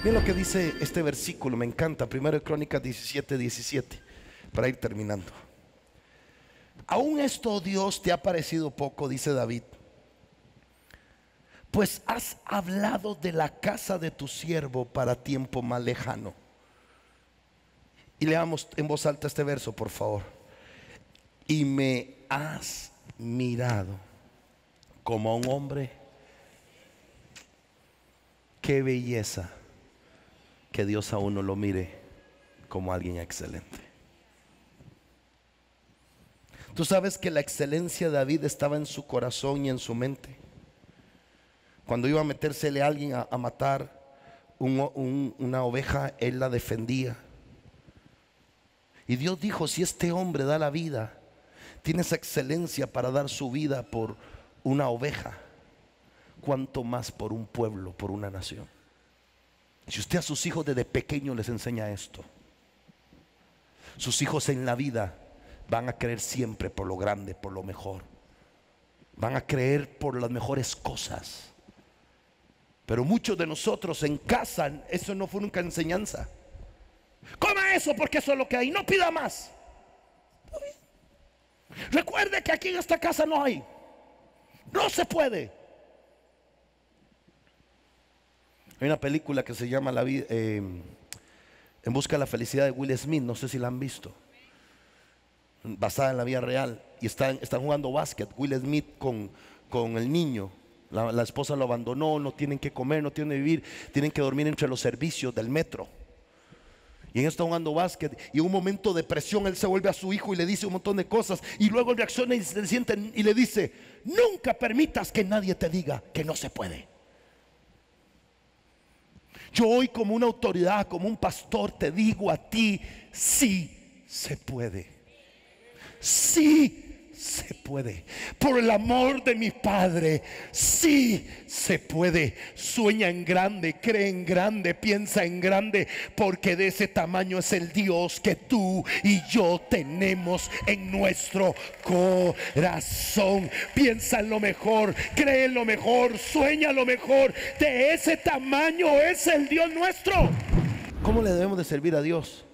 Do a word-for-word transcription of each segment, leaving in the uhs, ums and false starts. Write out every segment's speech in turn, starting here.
Miren lo que dice este versículo, me encanta. Primero de Crónicas diecisiete, diecisiete, para ir terminando. Aún esto, Dios, te ha parecido poco, dice David, pues has hablado de la casa de tu siervo para tiempo más lejano. Y leamos en voz alta este verso, por favor. Y me has mirado como a un hombre. Qué belleza que Dios a uno lo mire como alguien excelente. Tú sabes que la excelencia de David estaba en su corazón y en su mente. Cuando iba a metérsele a alguien a, a matar un, un, una oveja, él la defendía. Y Dios dijo: si este hombre da la vida, tiene esa excelencia para dar su vida por una oveja, cuánto más por un pueblo, por una nación. Si usted a sus hijos desde pequeños les enseña esto, sus hijos en la vida van a creer siempre por lo grande, por lo mejor. Van a creer por las mejores cosas. Pero muchos de nosotros en casa, eso no fue nunca enseñanza. Coma eso porque eso es lo que hay, no pida más. Recuerde que aquí en esta casa no hay, no se puede. Hay una película que se llama la vida, eh, En busca de la felicidad, de Will Smith, no sé si la han visto, basada en la vida real. Y están, están jugando básquet, Will Smith con, con el niño. La, la esposa lo abandonó, no tienen que comer, no tienen que vivir, tienen que dormir entre los servicios del metro. Y en esto está jugando básquet, y en un momento de presión él se vuelve a su hijo y le dice un montón de cosas, y luego él reacciona y se siente y le dice: nunca permitas que nadie te diga que no se puede. Yo hoy, como una autoridad, como un pastor, te digo a ti: sí se puede. Sí se puede. Por el amor de mi Padre, sí se puede. Sueña en grande, cree en grande, piensa en grande, porque de ese tamaño es el Dios que tú y yo tenemos en nuestro corazón. Piensa en lo mejor, cree en lo mejor, sueña lo mejor. De ese tamaño es el Dios nuestro. ¿Cómo le debemos de servir a Dios?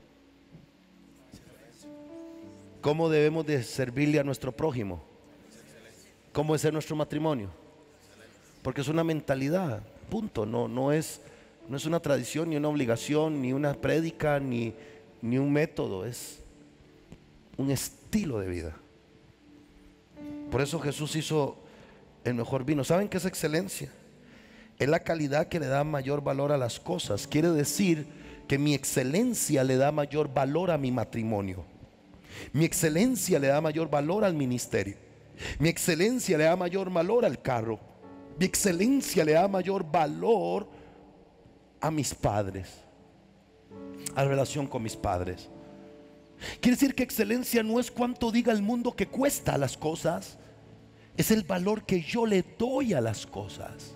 ¿Cómo debemos de servirle a nuestro prójimo? ¿Cómo es ser nuestro matrimonio? Porque es una mentalidad, punto. No, no es, no es una tradición, ni una obligación, ni una prédica, ni, ni un método. Es un estilo de vida. Por eso Jesús hizo el mejor vino. ¿Saben qué es excelencia? Es la calidad que le da mayor valor a las cosas. Quiere decir que mi excelencia le da mayor valor a mi matrimonio. Mi excelencia le da mayor valor al ministerio. Mi excelencia le da mayor valor al carro. Mi excelencia le da mayor valor a mis padres, a la relación con mis padres. Quiere decir que excelencia no es cuánto diga el mundo que cuesta las cosas, es el valor que yo le doy a las cosas.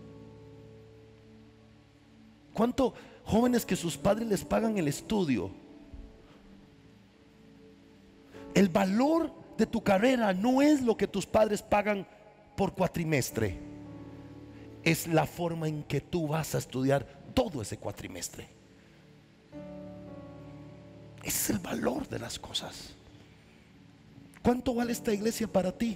¿Cuánto jóvenes que sus padres les pagan el estudio? El valor de tu carrera no es lo que tus padres pagan por cuatrimestre, es la forma en que tú vas a estudiar todo ese cuatrimestre. Ese es el valor de las cosas. ¿Cuánto vale esta iglesia para ti?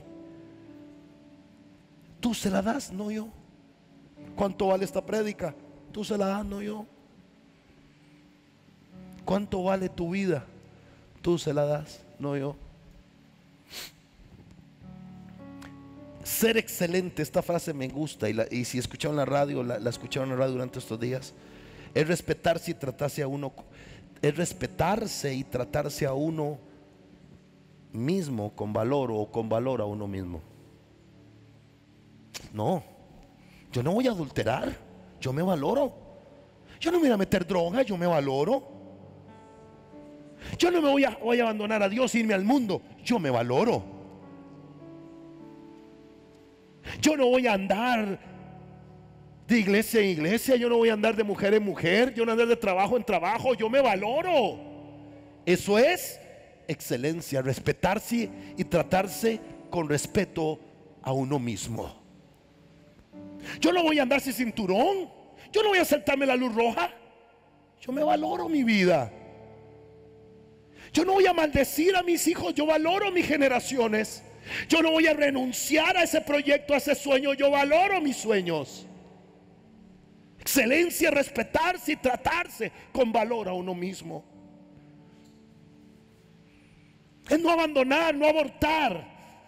Tú se la das, no yo. ¿Cuánto vale esta prédica? Tú se la das, no yo. ¿Cuánto vale tu vida? Tú se la das, no yo. Ser excelente, esta frase me gusta, y, la, y si escucharon la radio, la, la escucharon en la radio durante estos días, es respetarse y tratarse a uno, es respetarse y tratarse a uno mismo con valor, o con valor a uno mismo. No, yo no voy a adulterar, yo me valoro. Yo no me voy a meter droga, yo me valoro. Yo no me voy a, voy a abandonar a Dios e irme al mundo, yo me valoro. Yo no voy a andar de iglesia en iglesia, yo no voy a andar de mujer en mujer, yo no voy a andar de trabajo en trabajo, yo me valoro. Eso es excelencia, respetarse y tratarse con respeto a uno mismo. Yo no voy a andar sin cinturón, Yo no voy a saltarme la luz roja. Yo me valoro mi vida. Yo no voy a maldecir a mis hijos, yo valoro mis generaciones. Yo no voy a renunciar a ese proyecto, a ese sueño, yo valoro mis sueños. Excelencia, respetarse y tratarse con valor a uno mismo. Es no abandonar, no abortar.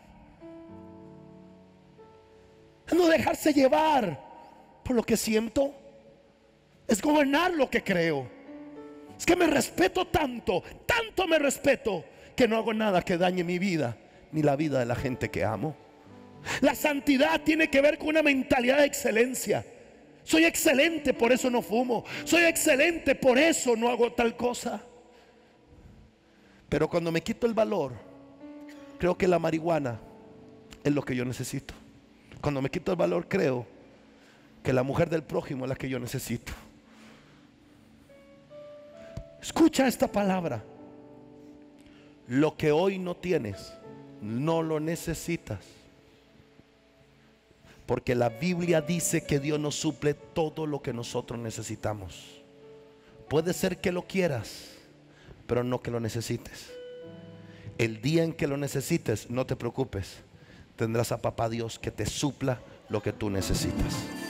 Es no dejarse llevar por lo que siento. Es gobernar lo que creo. Es que me respeto tanto, tanto me respeto, que no hago nada que dañe mi vida ni la vida de la gente que amo. La santidad tiene que ver con una mentalidad de excelencia. Soy excelente, por eso no fumo. Soy excelente, por eso no hago tal cosa. Pero cuando me quito el valor, creo que la marihuana es lo que yo necesito. Cuando me quito el valor, creo que la mujer del prójimo es la que yo necesito. Escucha esta palabra. Lo que hoy no tienes, no lo necesitas. Porque la Biblia dice que Dios nos suple todo lo que nosotros necesitamos. Puede ser que lo quieras, pero no que lo necesites. El día en que lo necesites, no te preocupes. Tendrás a papá Dios que te supla lo que tú necesitas.